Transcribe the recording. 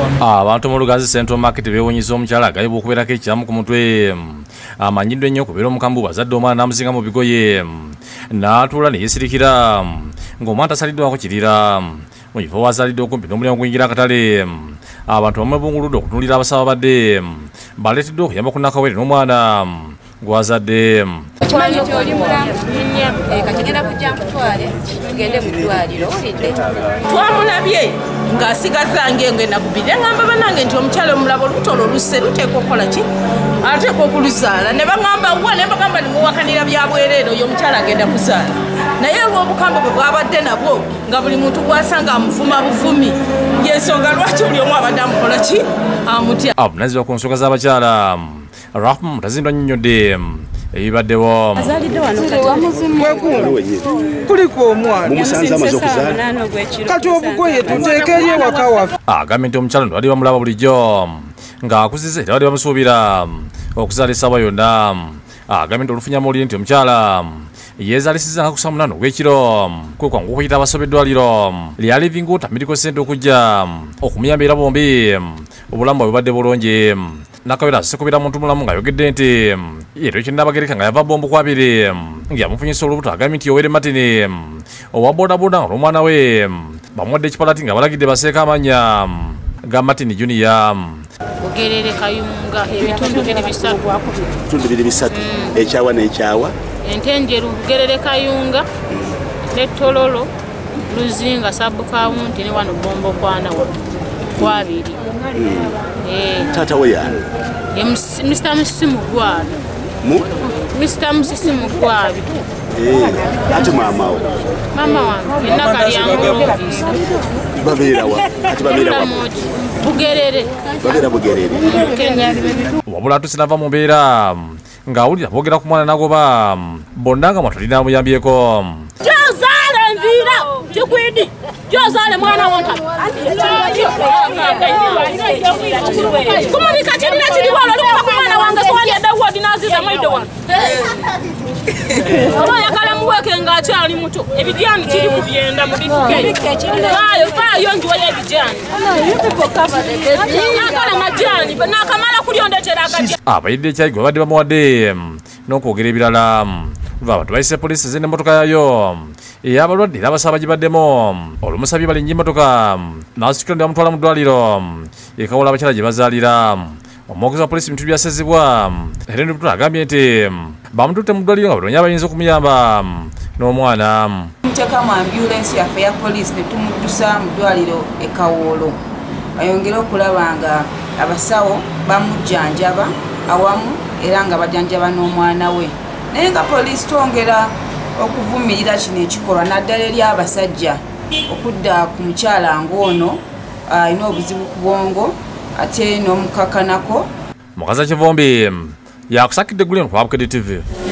Abantu mu Lugazi Central Market beewunyisa omukyala agayibwa okubeerako ekiramu ku mutwe amanyiddwa ennyo okubeera omukambu bazadde omwana n'amuzinga mu bigoye n'atuula ne yeesirikira ng'omwana tasaliddwako kirira mu kifo wazaalidde okumpi n'omulyango gw'ingira akatale. Abantu bamwe bunguludde okutunuulira abasaba badde baleeteddwa okuyamba ku Nakawere n'omwana gwazadde. Twamulabye ng'asigaza ng'engenda kubiri ngamba banange nti omukyalo omulabo olutolo lusse luteekwa okukola ki ateekwa okuluzaala ne baŋŋamba wa ne bagamba nimuwakanira bya bwereere oyo omukyala agenda kuzaala naye olw'obukambwe bwe bwabadde nabwo nga buli muntu gwasanga amuvuma buvumi y'ensonga lwaki buli omu abadde amukola ki amutya. Avunaanyizibwa ku nsonga z'abakyala Rahma Mutazindwa annyonnyodde ebibaddewo. Kuliko omwana kati obugoye tuteeke eri ewaka waffe. Agambye nti omukyala ndo bali bamulaba bulijjo ng'akuziza era bali bamusuubira okuzaala essaawa yonna. Agambye nti olufunya mawulire nti omukyala yeezaalisiza nga ku saa 8 ogw'ekiro kwe kwangu okuyita abasaba eddwaliro lya Living Water Medical Center okujja okumuyamba era bombi obulamu bwe bubadde bulungi. Nakawere asise kubeera muntu mulamu ng'ayogedde nti yeero ekinnabagereka nga yava bombo kwabiri ng'yamufunyisa olubuto. Agambye nti Yoweri Martin owa bodaboda olw'omwana we bamuwadde ekipalati nga balagidde baseeka amannya ga Martin Junior. Bugerere Kayunga ebitundu 3. Ekyawa n'ekyawa Entenjeru Bugerere Kayunga ne Tololo Luzinga Sub County ne wano Bombo kwana kwabiri. Tata we yani Mr. Msimu Gwabi Mr. Msimu Gwabi ate mama wange nakali yangu babeera Bugerere wabula atusinava mu mbeera ng'awulira boogera ku mwana nagoba bonna nga mwatulina amuyambyeko. Gy'ozaala enviira kikwidi gy'ozaale mwana wonka kumulika kirina kiri wano olikuva ku mwana wange sowandidde wodi n'aziza mwidde wano oba oyagala muweeke ng'akyali muto ebidyani kiri ku byenda mu bifukevaayo njiwayo ebidyani nakala madyani nakamala kulyondetera akadyani. Abayidde ekyayi gwe babadde bamuwadde n'okwogera ebirala luva abantu bayise poliisi z'enne emmotoka yayo ey'abalwadde era abasaba bagibaddemu olumusabye balinnya emmotoka n'asitukira ne bamutwala mu ddwaliro ekawola abakyala gye bazaalira. Omwogezi wa poliisi Bintu byasezibwa Helen Butula agambye nti bamututte mu ddwaliro nga baloonya abayinza okumuyamba n'omwana. Tumuteeka mu ambulensi yaffe ya poliisi ne tumuddusa mu ddwaliro e Kawoolo ayongere okulaba nga abasawo bamujjanjaba awamu era nga bajjanjaba n'omwana we. Naye nga poliisi twongera okuvumirira kino ekikolwa naddala eri abasajja okudda ku mukyala ng'ono alina obuzibu ku bwongo ate n'omukakanako. Mukaza Kivombi yakusakidde Guleno ku Bukedde TV.